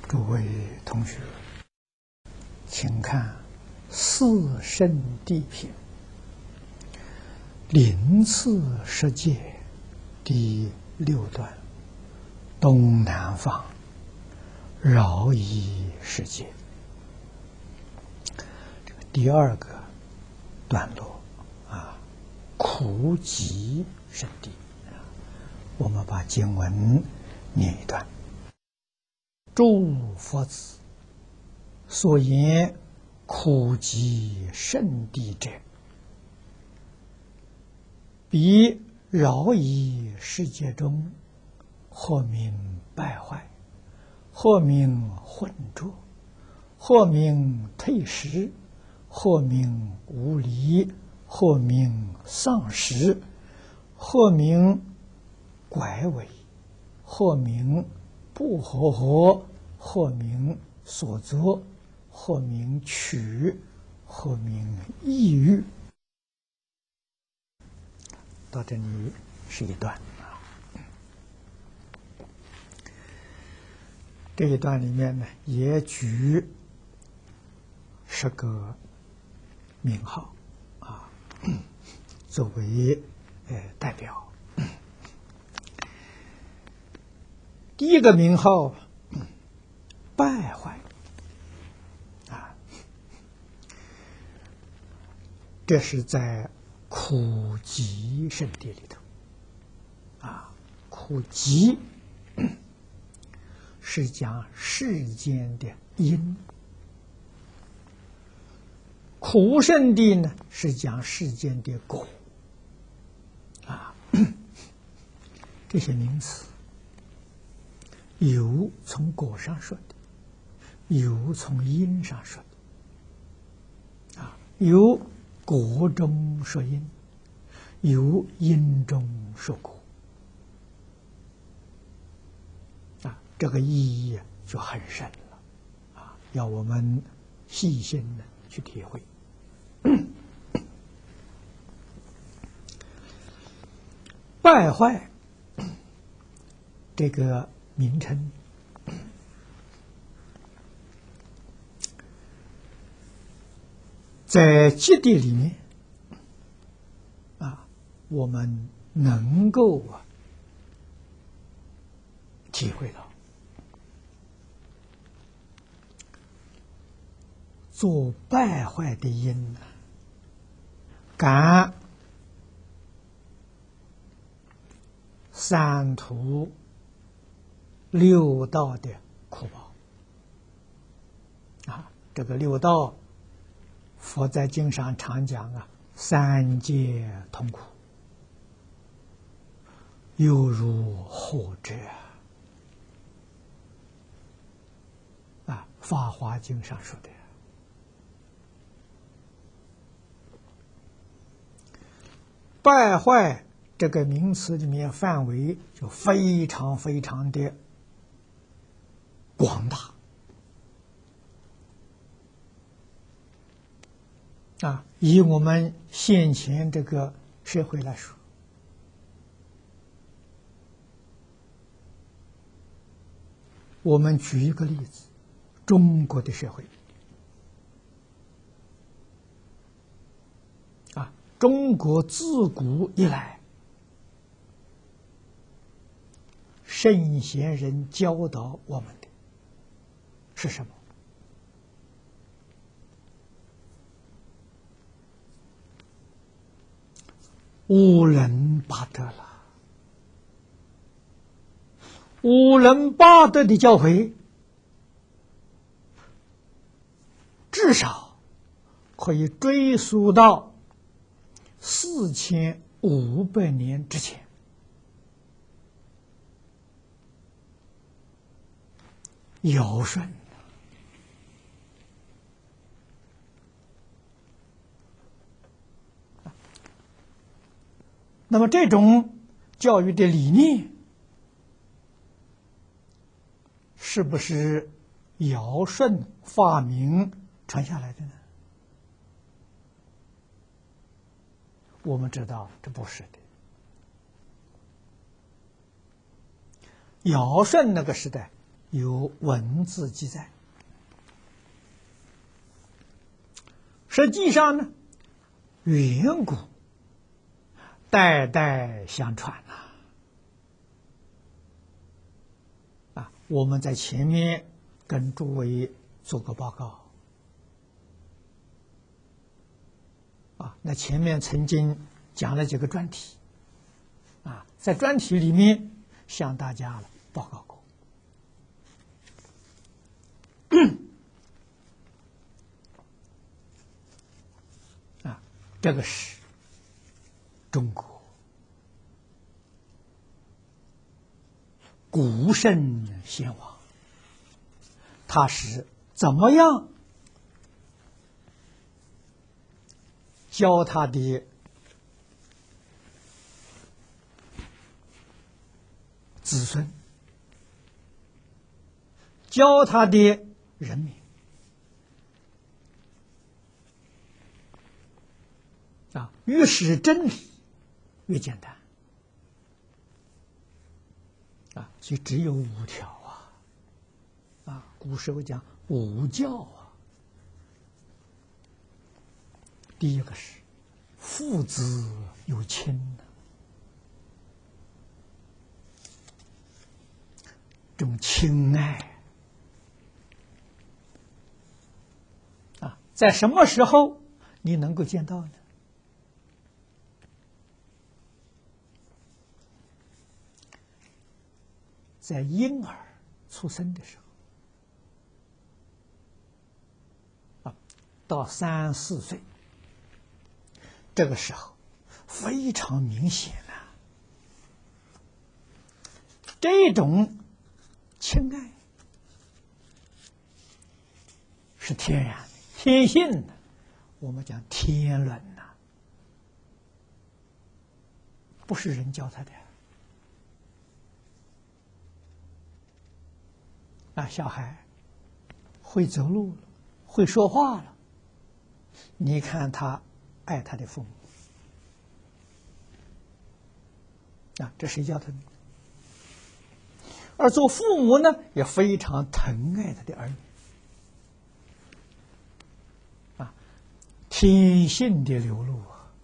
诸位同学，请看《四圣谛品》临次十界第6段，东南方饶益世界。这个第2个段落苦集圣谛。我们把经文念一段。诸佛子所言苦集圣谛者，彼饶益世界中，或名败坏，或名混浊，或名退失，或名无离，或名丧失，或名拐违，或名不和合，或名所作，或名取，或名异欲。到这里是一段这一段里面呢，也举10个名号作为代表。第一个名号败坏这是在苦集圣谛里头苦集是讲世间的因，苦圣谛呢是讲世间的果这些名词有从果上说的，有从因上说的有果中说因，有因中说果这个意义就很深了要我们细心的去体会。败坏这个名称在基地里面我们能够体会到做败坏的因感3途6道的苦报这个6道佛在经上常讲3界痛苦，犹如火者法华经上说的。败坏这个名词里面范围就非常非常的广大以我们现前这个社会来说，我们举一个例子，中国的社会中国自古以来圣贤人教导我们的是什么？五伦八德了。五伦八德的教诲至少可以追溯到4500年之前。尧舜那么这种教育的理念是不是尧舜发明传下来的呢？我们知道这不是的。尧舜那个时代有文字记载。实际上呢，远古代代相传呐。我们在前面跟诸位做过报告。那前面曾经讲了几个专题，在专题里面向大家报告过。这个是中国古圣先王，他是怎么样教他的子孙，教他的人民越是真理越简单所以只有5条古时候讲5教第一个是父子有亲这种亲爱在什么时候你能够见到呢？在婴儿出生的时候到3、4岁，这个时候非常明显这种亲爱是天然的、天性的，我们讲天伦不是人教他的。小孩会走路了，会说话了，你看他爱他的父母这谁教他的？而做父母呢，也非常疼爱他的儿女天性的流露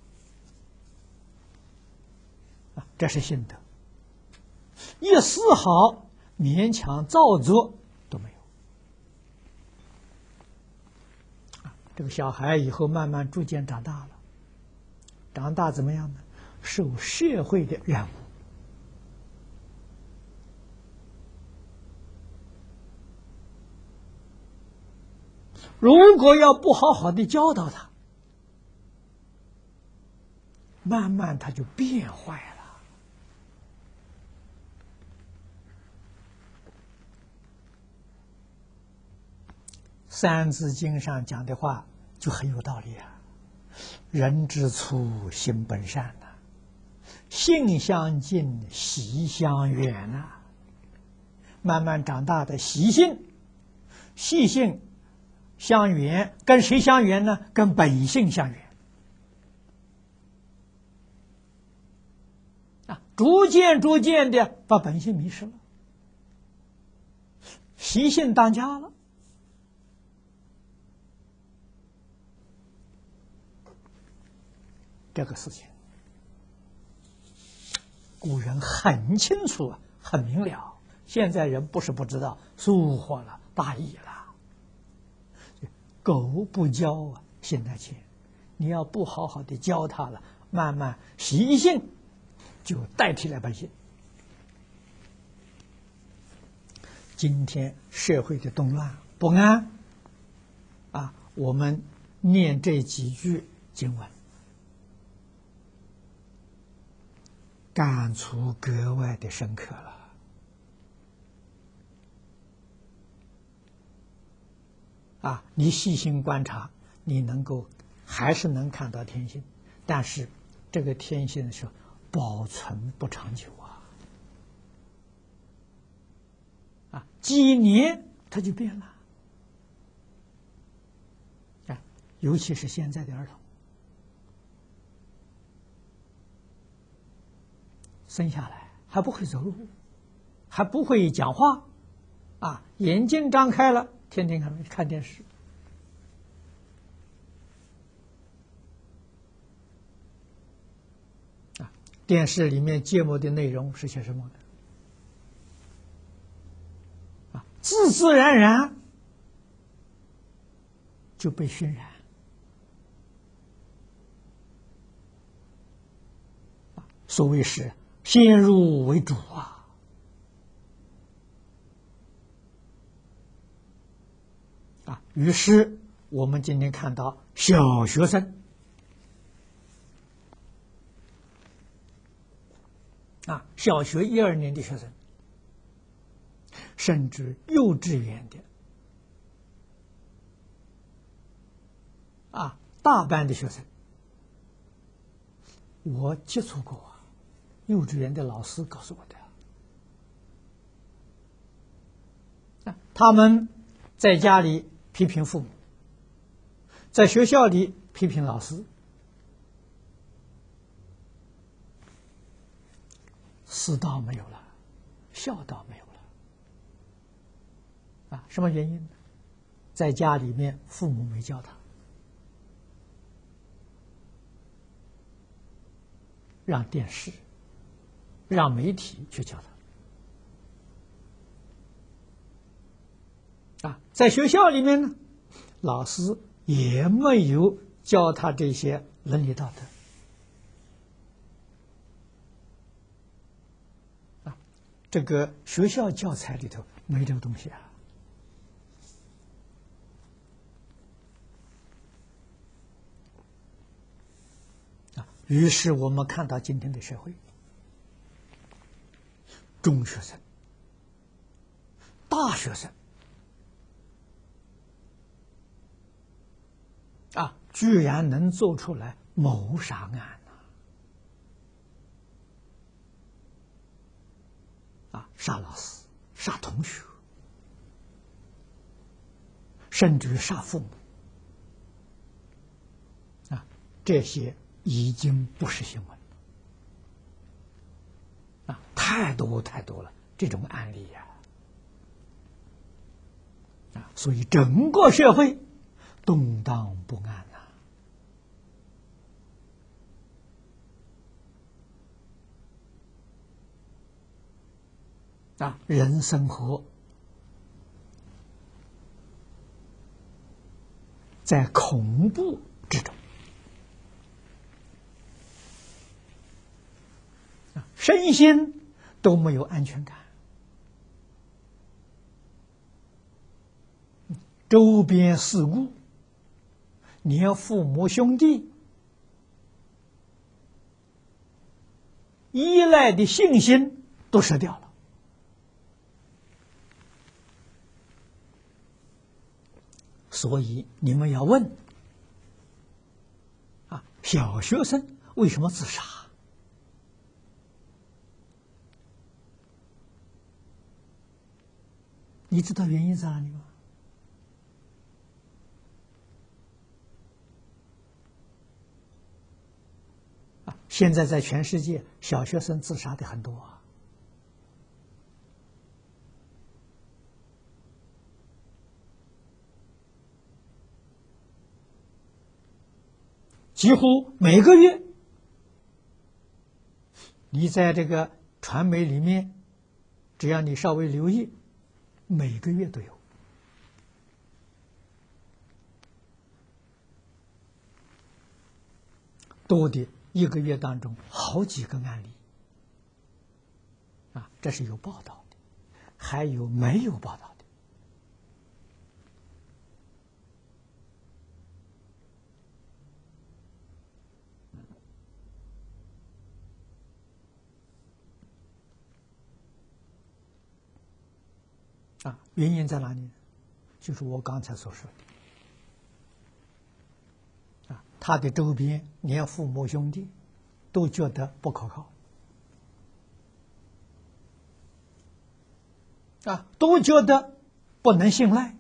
这是性德，一丝毫勉强造作都没有这个小孩以后慢慢逐渐长大了，长大怎么样呢？受社会的染污如果要不好好的教导他，慢慢他就变坏了。三字经上讲的话就很有道理人之初，性本善性相近，习相远慢慢长大的习性相远，跟谁相远呢？跟本性相远逐渐的把本性迷失了，习性当家了。这个事情古人很清楚很明了，现在人不是不知道，疏忽了，大意了。狗不教性乃迁，你要不好好的教它了，慢慢习性就代替了本性。今天社会的动乱不安我们念这几句经文，感触格外的深刻了你细心观察，你还是能看到天性，但是这个天性是保存不长久几年它就变了尤其是现在的儿童生下来还不会走路，还不会讲话眼睛张开了，天天看电视。电视里面节目的内容是些什么呢？自自然然就被熏染。所谓是先入为主于是我们今天看到小学生小学1、2年的学生，甚至幼稚园的大班的学生，我接触过幼稚园的老师告诉我的他们在家里批评父母，在学校里批评老师，师道没有了，孝道没有了什么原因呢？在家里面父母没教他，让电视让媒体去教他在学校里面呢，老师也没有教他这些伦理道德这个学校教材里头没这个东西于是我们看到今天的社会，中学生、大学生居然能做出来谋杀案杀老师、杀同学，甚至于杀父母这些已经不是新闻太多太多了这种案例所以整个社会动荡不安人生活在恐怖之中身心都没有安全感，周边事故，连父母兄弟依赖的信心都失掉了。所以你们要问小学生为什么自杀？你知道原因在哪里吗？现在在全世界，小学生自杀的很多几乎每个月，你在这个传媒里面，只要你稍微留意，每个月都有。多的一个月当中好几个案例这是有报道的，还有没有报道的原因在哪里？就是我刚才所说的他的周边连父母兄弟都觉得不可靠都觉得不能信赖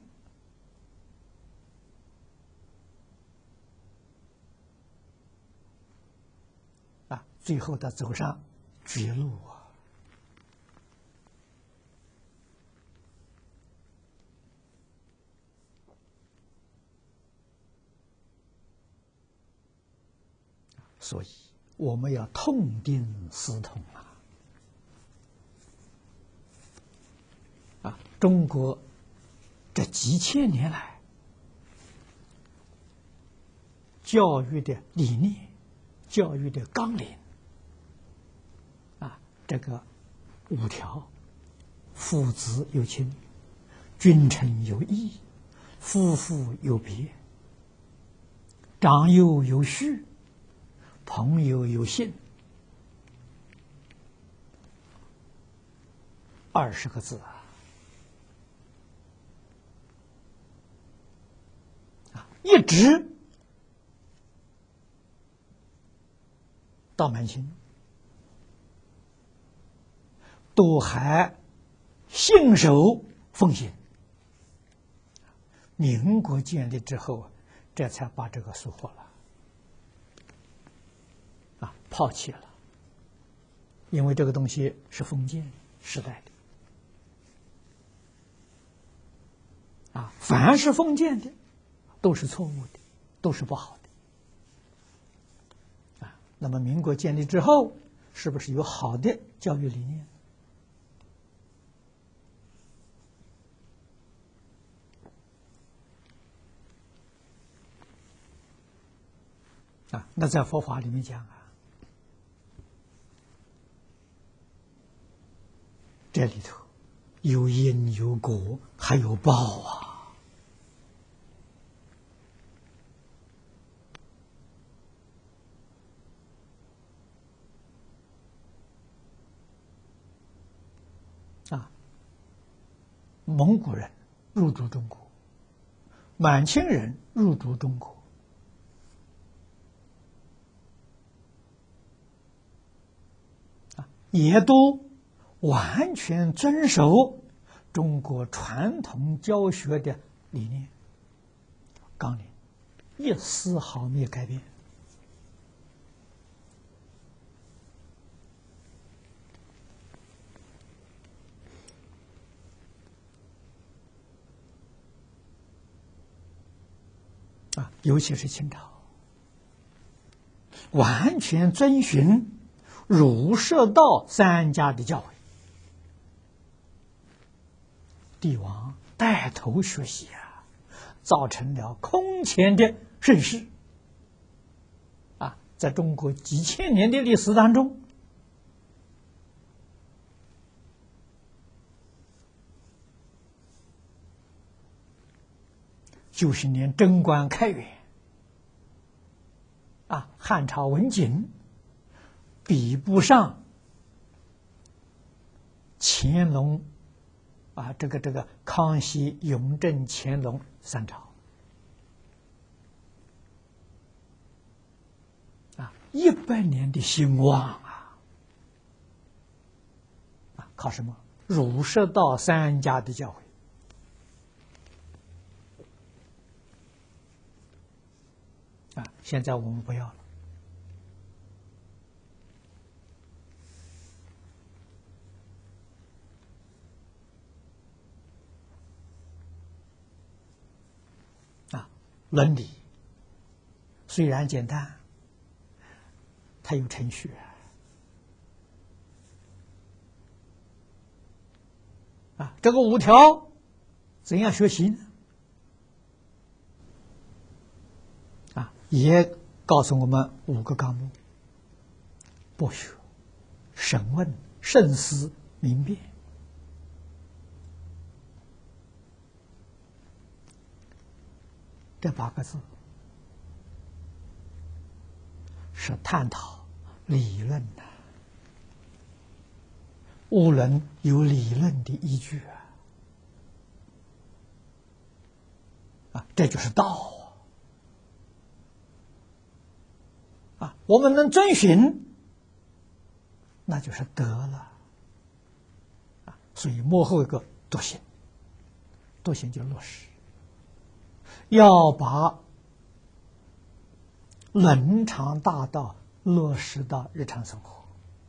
最后的走上绝路所以我们要痛定思痛中国这几千年来教育的理念、教育的纲领这个5条：父子有亲，君臣有义，夫妇有别，长幼有序，朋友有信，20个字一直到满清，都还信守奉行。民国建立之后，这才把这个收获了，抛弃了，因为这个东西是封建时代的，凡是封建的，都是错误的，都是不好的，那么民国建立之后，是不是有好的教育理念？那在佛法里面讲这里头有因有果，还有报蒙古人入主中国，满清人入主中国，也都完全遵守中国传统教学的理念纲领，一丝毫没有改变。尤其是清朝，完全遵循儒释道3家的教诲，帝王带头学习造成了空前的盛世在中国几千年的历史当中，90年贞观开元汉朝文景比不上乾隆这个康熙、雍正、乾隆3朝100年的兴旺靠什么？儒释道3家的教诲现在我们不要了。伦理虽然简单，它有程序这个5条怎样学习呢？也告诉我们5个纲目：博学、审问、慎思、明辨。这8个字是探讨理论的，无论有理论的依据这就是道我们能遵循，那就是得了所以幕后一个笃行，笃行就落实，要把伦常大道落实到日常生活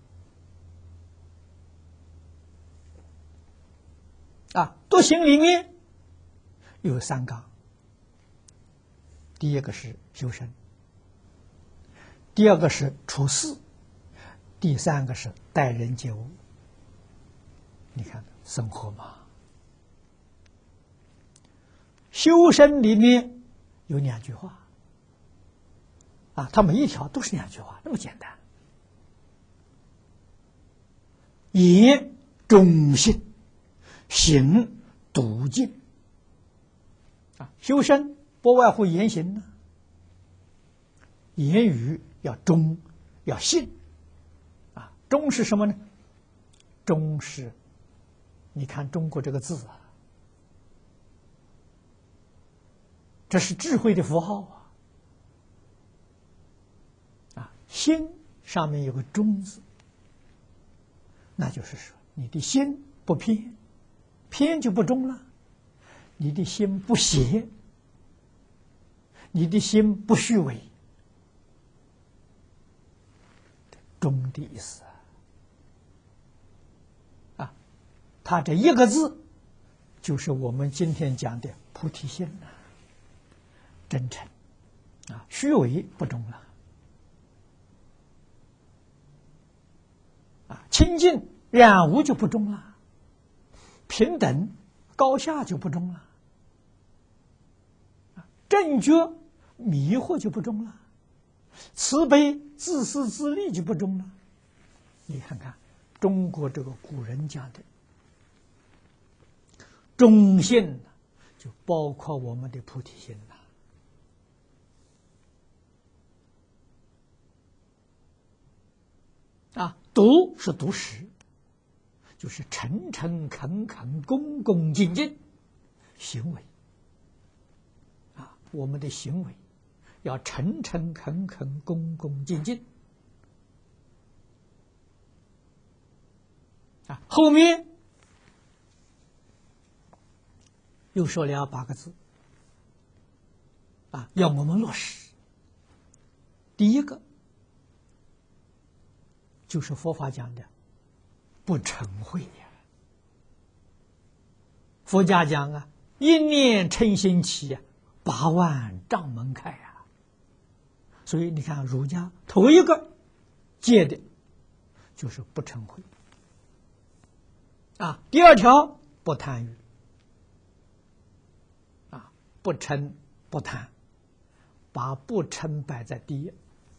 笃行里面有3纲，第一个是修身， 第二个是处事，第三个是待人接物。你看生活嘛，修身里面有2句话啊，它每一条都是2句话，那么简单。言忠信，行笃敬。啊，修身不外乎言行呢，言语要忠，要信。啊，忠是什么呢？忠是，你看中国这个字啊，这是智慧的符号啊。啊，心上面有个忠字，那就是说你的心不偏，偏就不忠了；你的心不邪，你的心不虚伪，忠的意思啊。他这一个字，就是我们今天讲的菩提心呐，真诚啊，虚伪不忠了。啊，清净染污就不忠了，平等高下就不忠了，正觉迷惑就不忠了，慈悲自私自利就不忠了。你看看中国这个古人讲的忠信，就包括我们的菩提心了。啊，笃是笃实，就是诚诚恳恳、恭恭敬敬行为。啊，我们的行为要诚诚恳恳、恭恭敬敬。啊，后面又说了8个字，啊，要我们落实。第一个就是佛法讲的不嗔恚呀。佛家讲啊，一念嗔心起呀，8万障门开呀。所以你看儒家头一个戒的就是不嗔恚啊。第2条不贪欲啊，不嗔不贪，把不嗔摆在第一。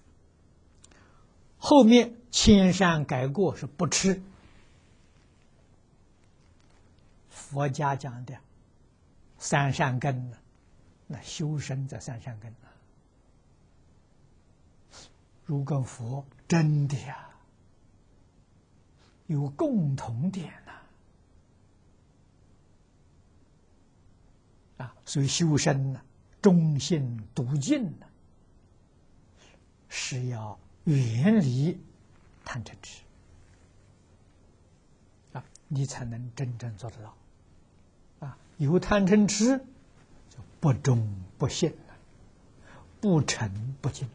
后面千善改过是不吃。佛家讲的3善根呢，那修身在3善根呢。儒跟佛真的呀有共同点呐。啊，所以修身呢，忠信笃敬呢，是要远离贪嗔痴啊，你才能真正做得到。啊，有贪嗔痴就不忠不信了，不诚不敬。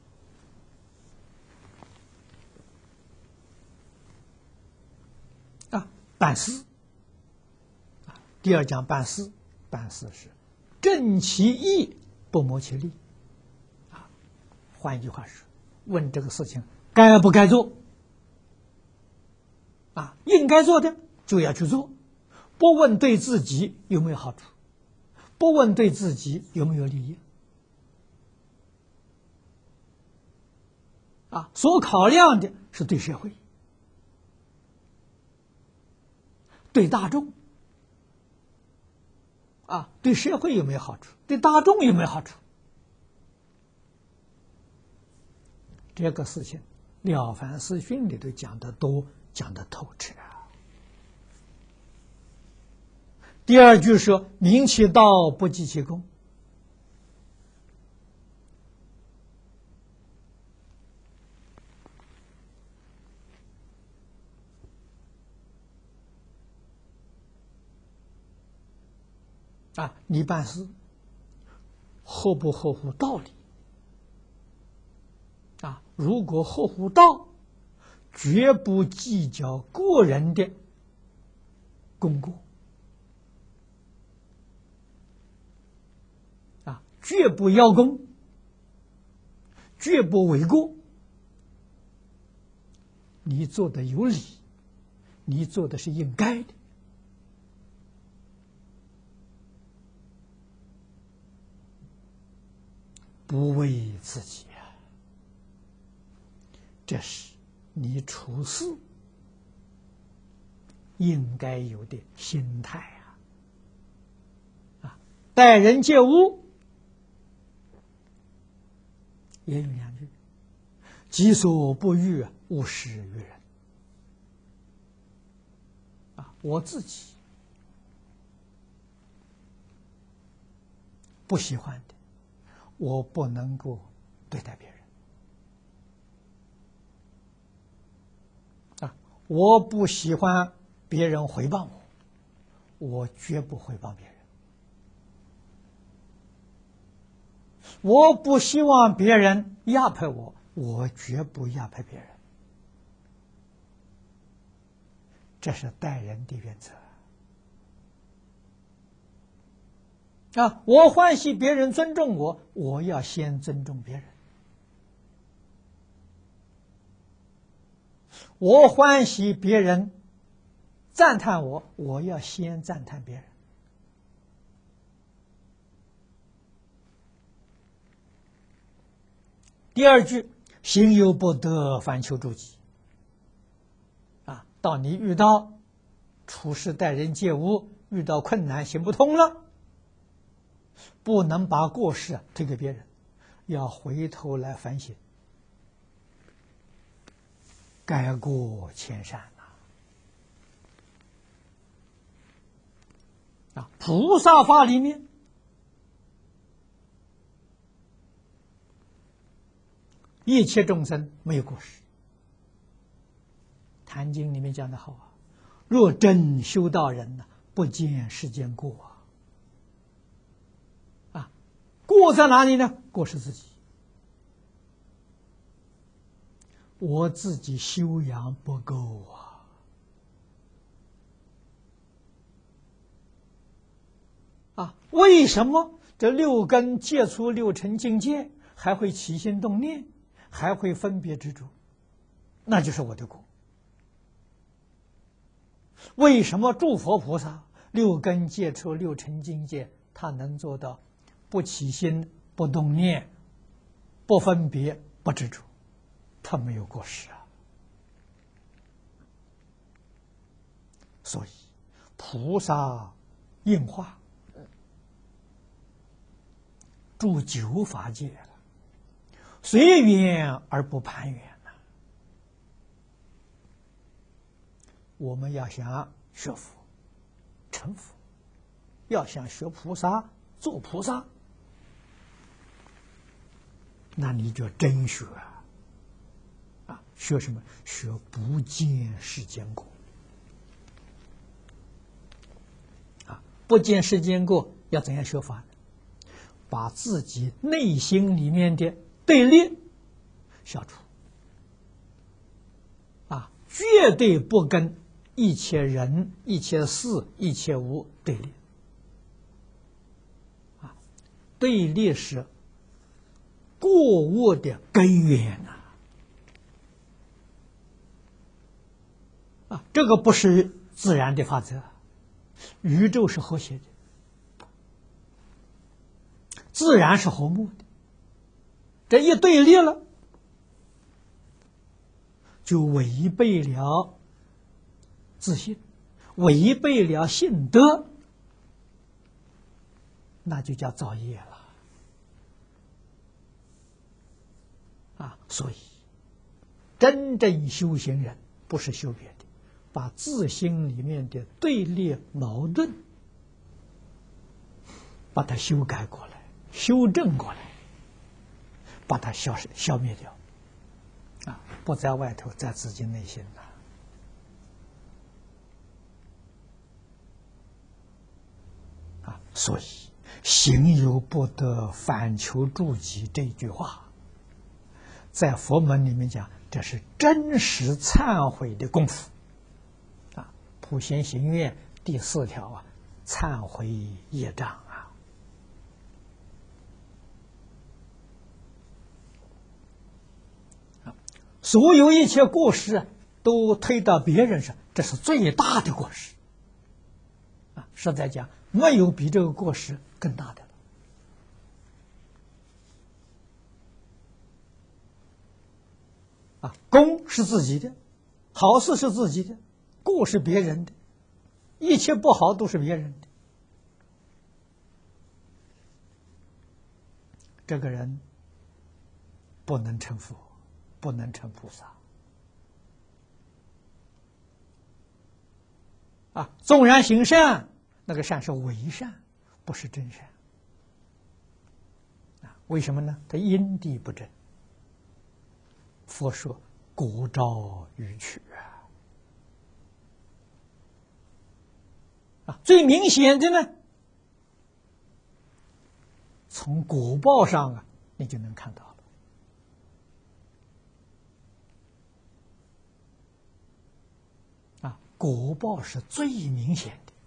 啊，办事啊，第2讲办事，办事是正其意，不谋其利。啊，换一句话说，问这个事情该不该做啊？应该做的就要去做，不问对自己有没有好处，不问对自己有没有利益啊，所考量的是对社会、对大众啊，对社会有没有好处，对大众有没有好处。这个事情《了凡四训》里头讲得多，讲得透彻啊。第2句说明其道，不计其功。啊，你办事合不合乎道理啊？如果合乎道，绝不计较个人的功过啊，绝不邀功，绝不为过你做的有理，你做的是应该的。不为自己啊，这是你处事应该有的心态啊！待人接物也有两句：己所不欲，勿施于人。啊，我自己不喜欢的，我不能够对待别人。啊，我不喜欢别人诽谤我，我绝不诽谤别人。我不希望别人压迫我，我绝不压迫别人。这是待人的原则。啊，我欢喜别人尊重我，我要先尊重别人。我欢喜别人赞叹我，我要先赞叹别人。第二句，行有不得，反求诸己。啊，当你遇到处事待人接物遇到困难行不通了，不能把过失推给别人，要回头来反省，改过迁善啊！菩萨法里面一切众生没有过失。坛经里面讲的好啊，若真修道人不见世间过啊！过在哪里呢？过是自己，我自己修养不够啊！为什么这六根接触六尘境界还会起心动念，还会分别执着？那就是我的过。为什么诸佛菩萨六根接触六尘境界，他能做到不起心、不动念、不分别、不执着？他没有过失啊。所以菩萨应化住九法界了，随缘而不攀缘。我们要想学佛成佛，要想学菩萨做菩萨，那你就真学啊！学什么？学不见世间过啊！不见世间过，要怎样学法呢？把自己内心里面的对立消除啊，绝对不跟一切人、一切事、一切物对立啊！对立是过恶的根源啊！这个不是自然的法则，宇宙是和谐的，自然是和睦的。这一对立了，就违背了自信，违背了信德，那就叫造业了啊！所以真正修行人不是修别的，把自心里面的对立矛盾把它修改过来，修正过来，把它消灭掉啊！不在外头，在自己内心啊！所以行有不得，反求诸己这句话，在佛门里面讲，这是真实忏悔的功夫啊！普贤行愿第4条啊，忏悔业障所有一切过失都推到别人上，这是最大的过失。实在讲，没有比这个过失更大的了。功是自己的，好事是自己的，过是别人的，一切不好都是别人的。这个人不能成佛，不能成菩萨。纵然行善，那个善是伪善，不是真善。为什么呢？他因地不正。佛说果招予取最明显的呢，从果报上你就能看到了。果报是最明显的。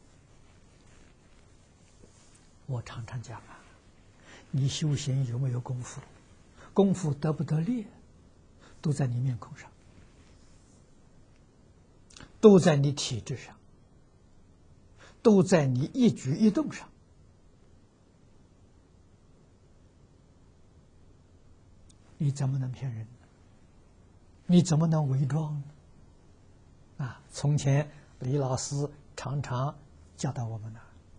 我常常讲你修行有没有功夫，功夫得不得力，都在你面孔上，都在你体质上，都在你一举一动上。你怎么能骗人？你怎么能伪装呢？从前李老师常常教导我们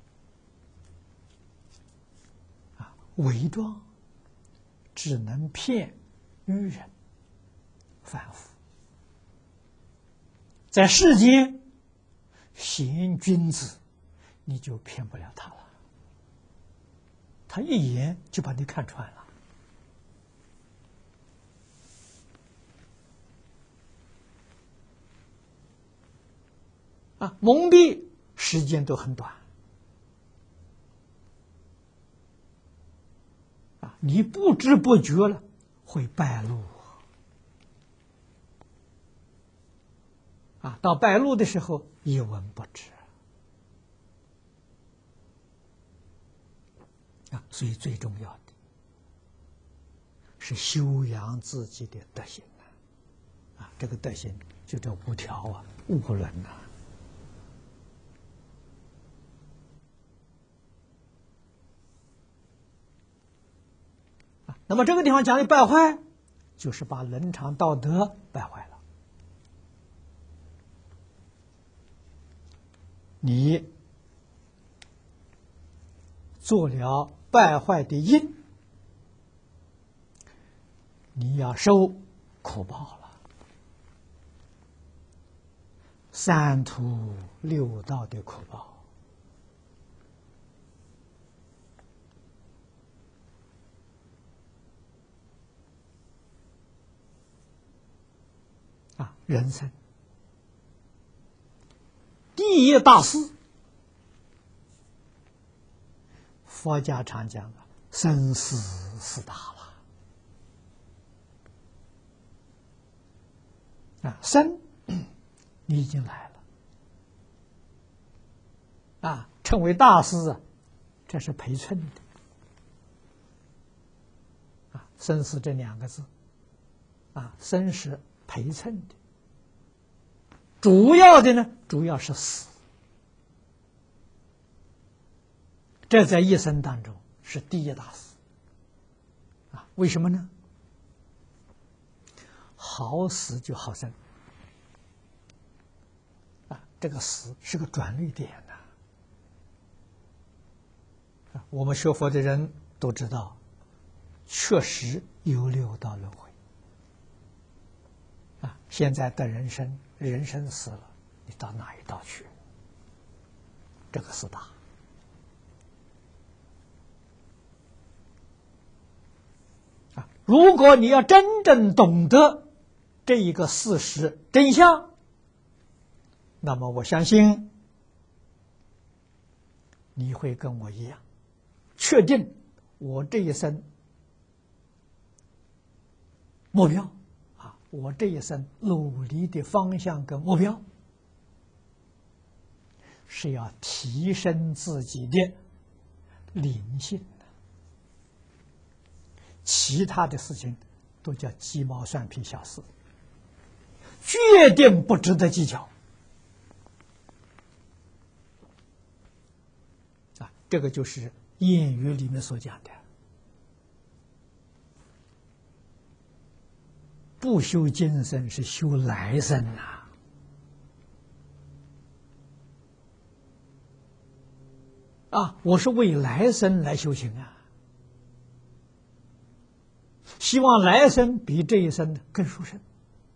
伪装只能骗愚人凡夫，在世间行君子，你就骗不了他了，他一眼就把你看穿了。蒙蔽时间都很短，你不知不觉了会败露到败露的时候一文不值所以最重要的是修养自己的德行这个德行就这5条无论那么这个地方讲的败坏，就是把伦常道德败坏了。你做了败坏的因，你要受苦报了。3途6道的苦报。人生第一大事，佛家常讲生死4大了。生，你已经来了，称为大事这是陪衬的。生死这2个字，生是陪衬的。主要的呢，主要是死，这在一生当中是第一大事为什么呢？好死就好生这个死是个转捩点我们学佛的人都知道，确实有6道轮回现在的人生死了，你到哪一道去？这个4大如果你要真正懂得这一个事实真相，那么我相信你会跟我一样，确定我这一生目标我这一生努力的方向跟目标是要提升自己的灵性其他的事情都叫鸡毛蒜皮小事， 决定不值得计较。这个就是谚语里面所讲的，不修今生是修来生呐。我是为来生来修行啊，希望来生比这一生更殊胜。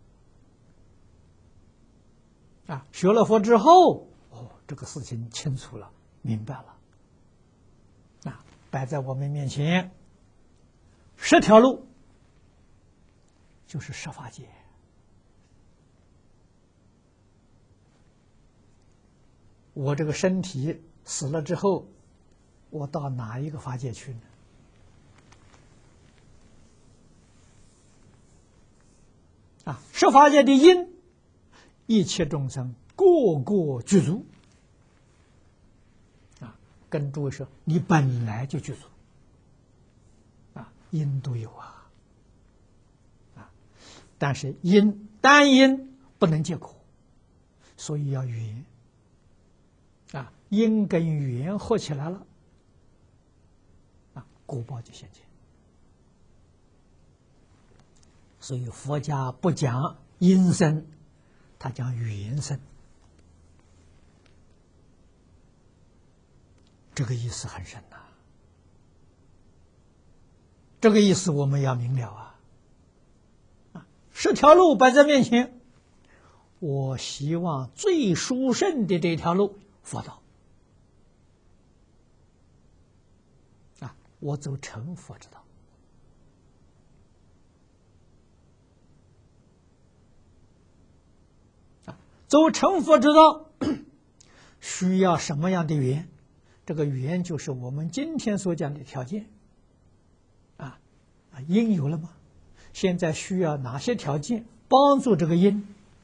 学了佛之后，这个事情清楚了，明白了。摆在我们面前，10条路就是10法界。我这个身体死了之后，我到哪一个法界去呢？10法界的因，一切众生个个具足。跟诸位说，你本来就具足，因都有但是单因不能结果，所以要缘因跟缘合起来了，果报就现前。所以佛家不讲因生，他讲缘生。这个意思很深呐，这个意思我们要明了10条路摆在面前，我希望最殊胜的这条路，佛道我走成佛之道。走成佛之道需要什么样的缘？这个缘就是我们今天所讲的条件因有了吗？现在需要哪些条件帮助这个因？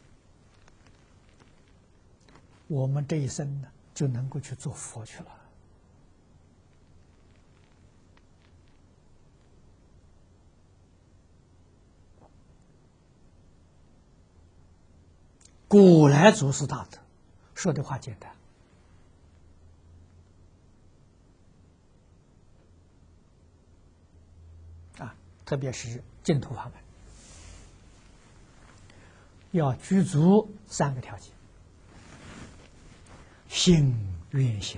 我们这一生呢，就能够去做佛去了。古来祖师大德说的话简单，特别是净土法门，要具足3个条件：信愿行。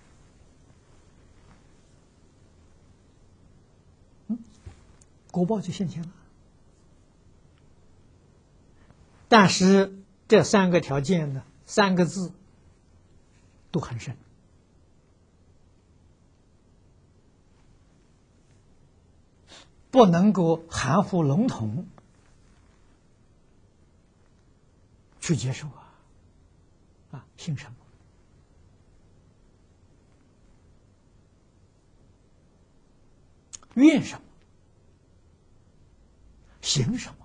果报就现前了。但是这3个条件呢，3个字都很深。不能够含糊笼统去接受信什么？愿什么？行什么？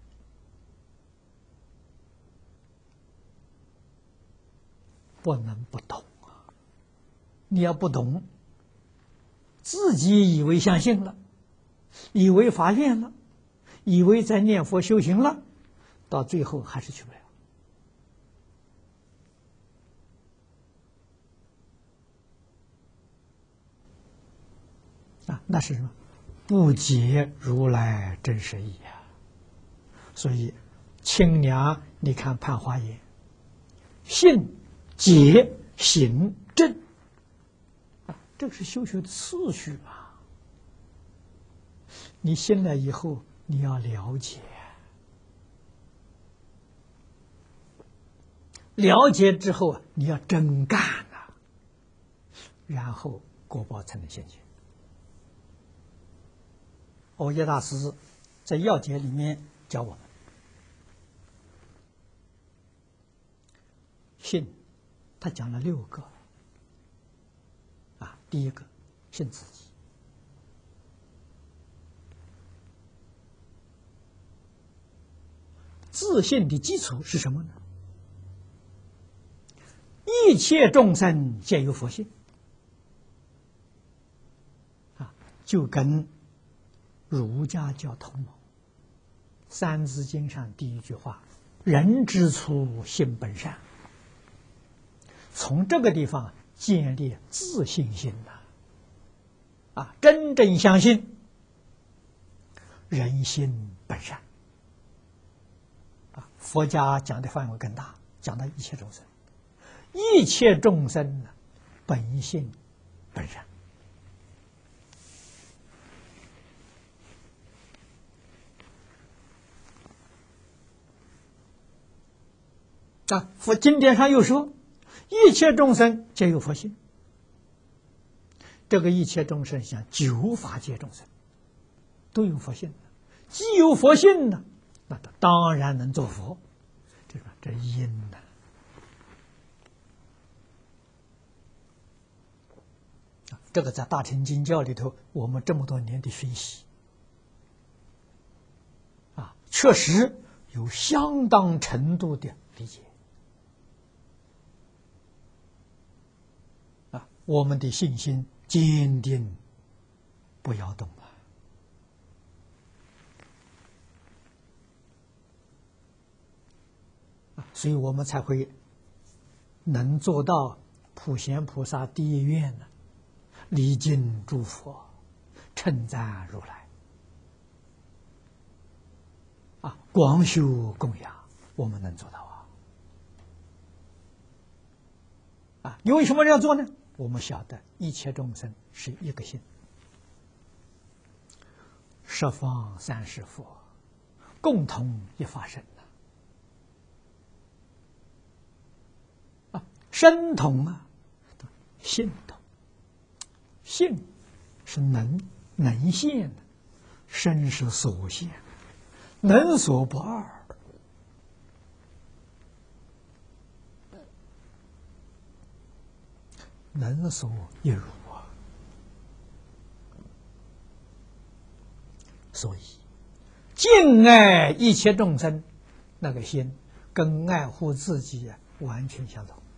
不能不懂你要不懂，自己以为相信了，以为发愿了，以为在念佛修行了，到最后还是去不了。那是什么？不解如来真实义所以清凉，你看《判华严》，信、解、行、证，这是修学的次序嘛。你信了以后，你要了解，了解之后你要真干然后果报才能现前。耦耶大师在要解里面教我们，信，他讲了6个第一个信自己，自信的基础是什么呢？一切众生皆有佛性就跟儒家教同盟，《三字经》上第一句话人之初，性本善。从这个地方建立自信心呐，真正相信人心本善。佛家讲的范围更大，讲到一切众生，一切众生呢，本性本善。佛经典上又说，一切众生皆有佛性。这个一切众生像九法界众生都有佛性，既有佛性呢，那他当然能做佛。这因呢，这个在大乘经教里头，我们这么多年的学习，确实有相当程度的理解。我们的信心坚定，不摇动所以我们才会能做到普贤菩萨第一愿呢，礼敬诸佛，称赞如来，广修供养，我们能做到你为什么要做呢？我们晓得一切众生是一个心，十方三世佛共同一法身身同性同，性是能现的，身是所现，能所不二。能所一如所以敬爱一切众生，那个心跟爱护自己完全相同。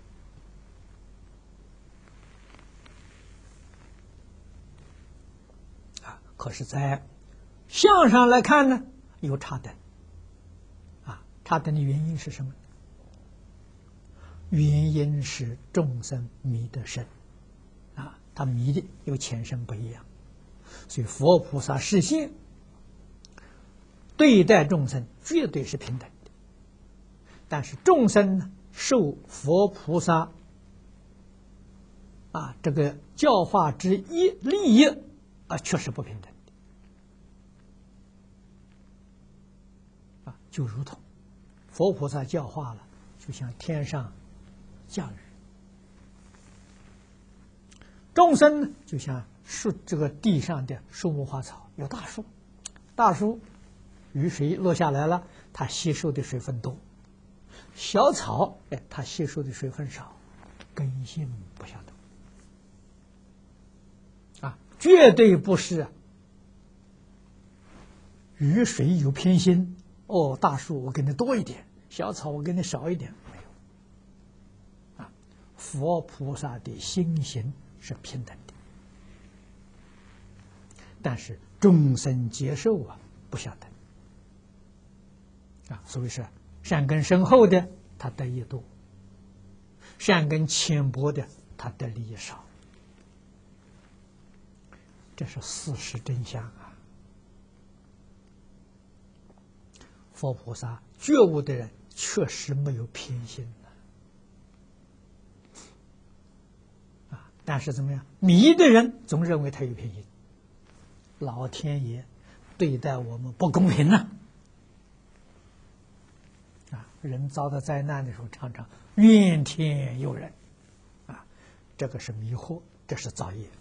可是在相上来看呢，有差等差等的原因是什么？原因是众生迷得深他迷的有前身不一样，所以佛菩萨示现对待众生绝对是平等的，但是众生呢，受佛菩萨这个教化之一利益确实不平等的就如同佛菩萨教化了，就像天上降雨，众生呢就像这个地上的树木花草，有大树雨水落下来了，它吸收的水分多；小草它吸收的水分少，根性不相同绝对不是雨水有偏心大树我给你多一点，小草我给你少一点，没有佛菩萨的心行是平等的，但是众生接受不相等所以是善根深厚的他得益多，善根浅薄的他得利益少，这是事实真相佛菩萨觉悟的人确实没有偏心但是怎么样？迷的人总认为他有偏心，老天爷对待我们不公平人遭到灾难的时候，常常怨天尤人这个是迷惑，这是造业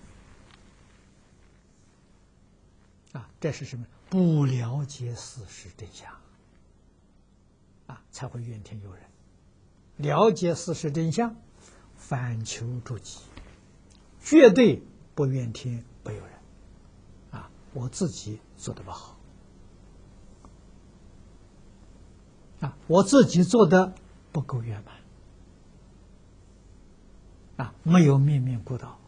这是什么？不了解事实真相才会怨天尤人。了解事实真相，反求诸己，绝对不怨天不尤人我自己做得不好我自己做的不够圆满没有面面顾到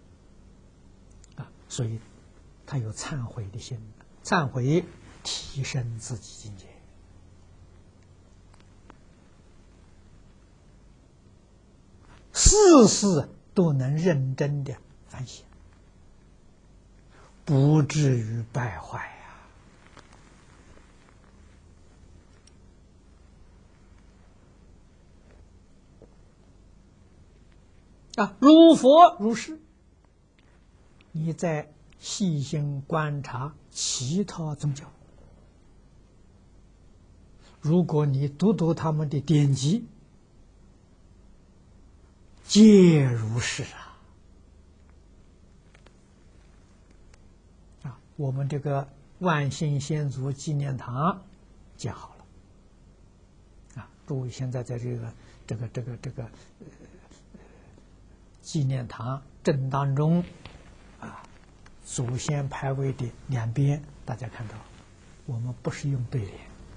所以他有忏悔的心，忏悔提升自己境界事事都能认真的反省，不至于败坏如佛如是。你再细心观察其他宗教，如果你读他们的典籍，皆如是我们这个万幸先祖纪念堂建好了诸位现在在这个纪念堂正当中祖先牌位的两边，大家看到，我们不是用对联，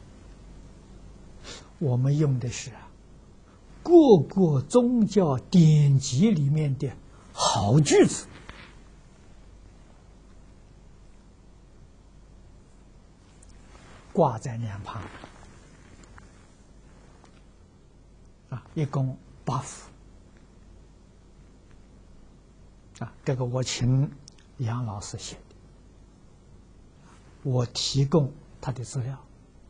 我们用的是各个宗教典籍里面的好句子，挂在两旁一共8幅这个我请杨老师写的，我提供他的资料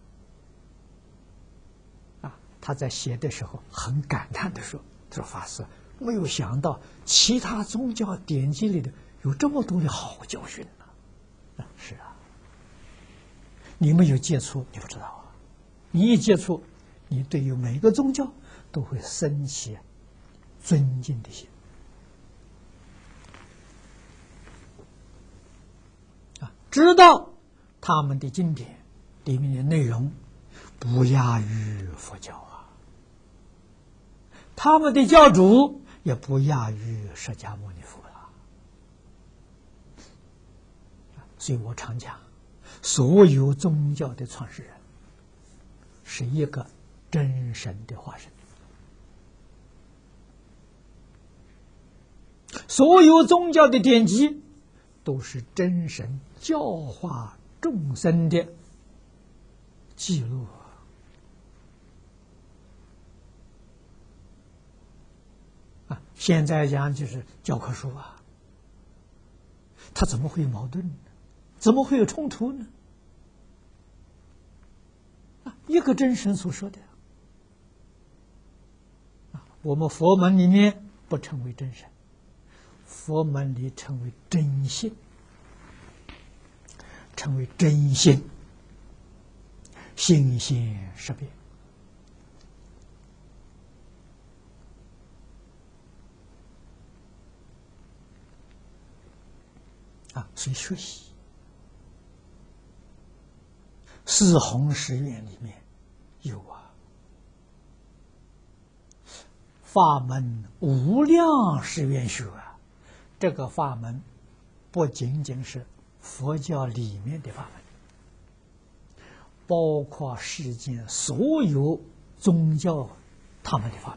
他在写的时候很感叹的说：“他说法师，没有想到其他宗教典籍里的有这么多的好教训是你没有接触，你不知道你一接触，你对于每个宗教都会升起尊敬的心知道他们的经典里面的内容不亚于佛教他们的教主也不亚于释迦牟尼佛所以我常讲，所有宗教的创始人是一个真神的化身，所有宗教的典籍都是真神教化众生的记录现在讲就是教科书它怎么会有矛盾呢？怎么会有冲突呢？一个真神所说的我们佛门里面不称为真神，佛门里称为真性，称为真性，性现识别所以学习四弘誓愿里面有法门无量誓愿学这个法门不仅仅是佛教里面的法门，包括世间所有宗教他们的法门。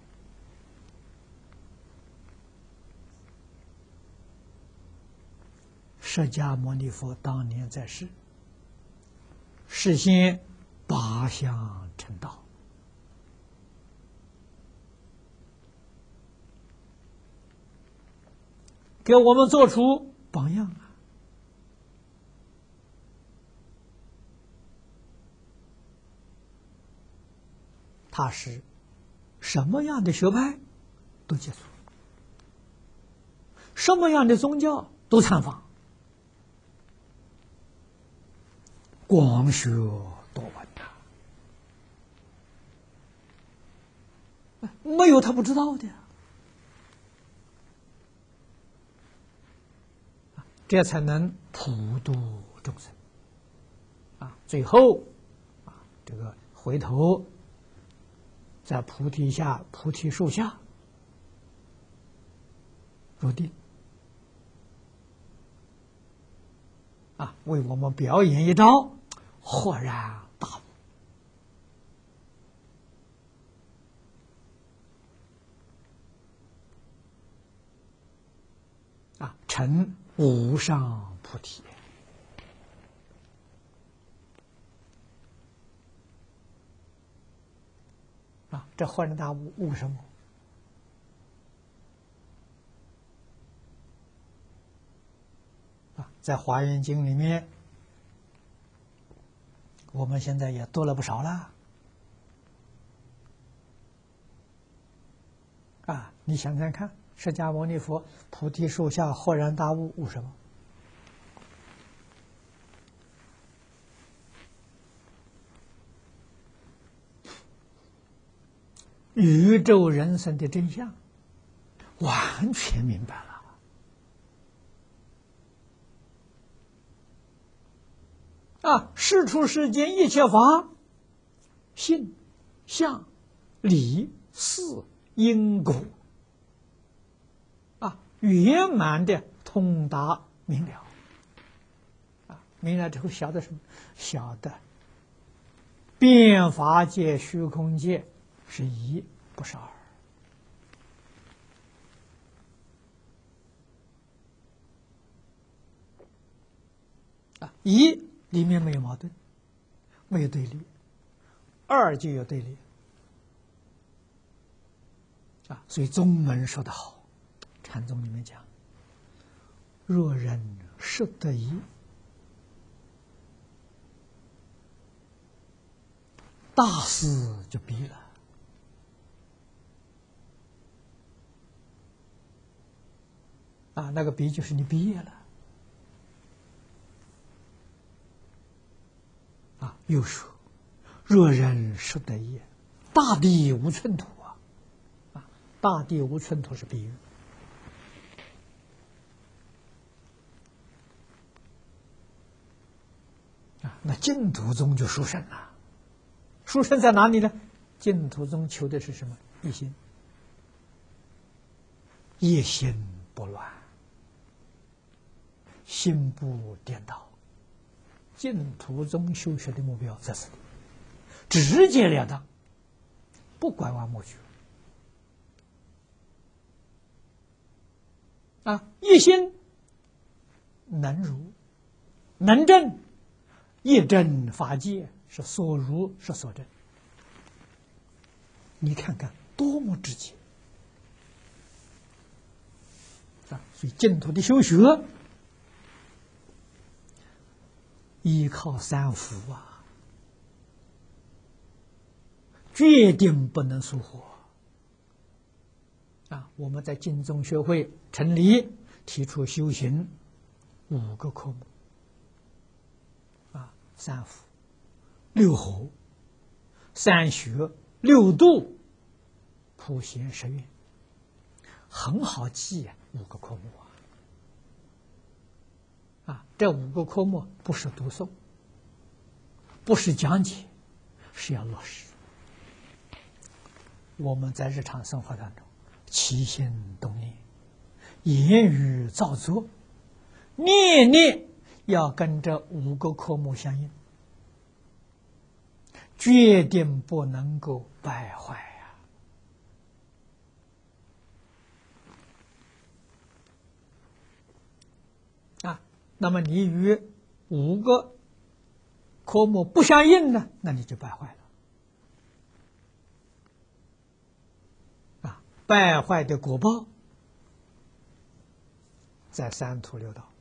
释迦牟尼佛当年在世，事先8相成道，给我们做出榜样他是什么样的学派都接触，什么样的宗教都参访，广学多闻没有他不知道的这才能普度众生最后这个回头在菩提树下入定为我们表演一招，豁然大悟成无上菩提这豁然大悟悟什么？ 在《华严经》里面，我们现在也多了不少了。你想想看，释迦牟尼佛菩提树下豁然大悟，悟什么？宇宙人生的真相，完全明白了。世出世间一切法，性、相、理、事、因果，圆满的通达明了。明了之后晓得什么？晓得变法界、虚空界是一，不是二。一里面没有矛盾，没有对立；二就有对立。所以宗门说得好，禅宗里面讲：若人识得一，大事就毕了。那个毕就是你毕业了。又说：若人识得一，大地无寸土大地无寸土是比喻。那净土宗就殊胜了。殊胜在哪里呢？净土宗求的是什么？一心，一心不乱，心不颠倒。净土宗修学的目标在此里，直截了当，不拐弯抹角。一心能如能证，一真法界是所如是所证。你看看多么直接所以净土的修学依靠三福决定不能疏忽我们在净宗学会成立，提出修行5个科目三福、6合、3学、6度、普贤10愿，很好记5个科目这5个科目不是读诵，不是讲解，是要落实。我们在日常生活当中，起心动念、言语造作，念念要跟这5个科目相应，决定不能够败坏那么你与5个科目不相应呢，那你就败坏了败坏的果报在3途6道。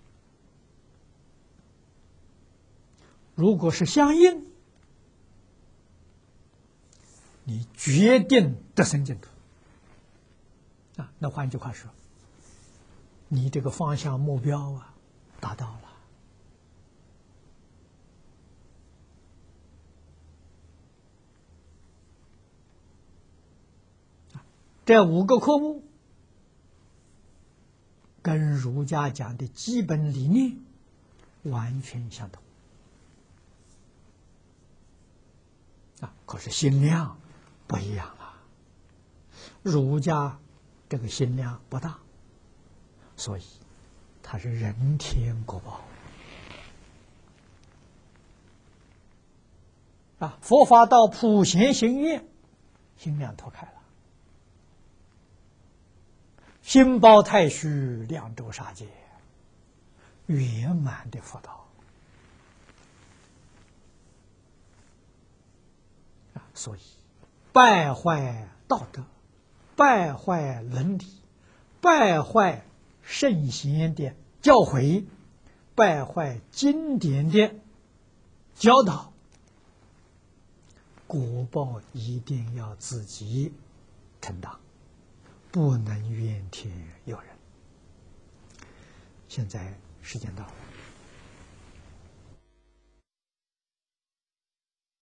如果是相应，你决定得生净土那换句话说，你这个方向目标达到了。这5个科目跟儒家讲的基本理念完全相同可是心量不一样了。儒家这个心量不大，所以它是人天果报佛法到普贤行愿，心量脱开了，心包太虚，量周杀界，圆满的佛道所以败坏道德，败坏伦理，败坏圣贤的教诲， 败坏经典的教导，果报一定要自己承担，不能怨天尤人。现在时间到了。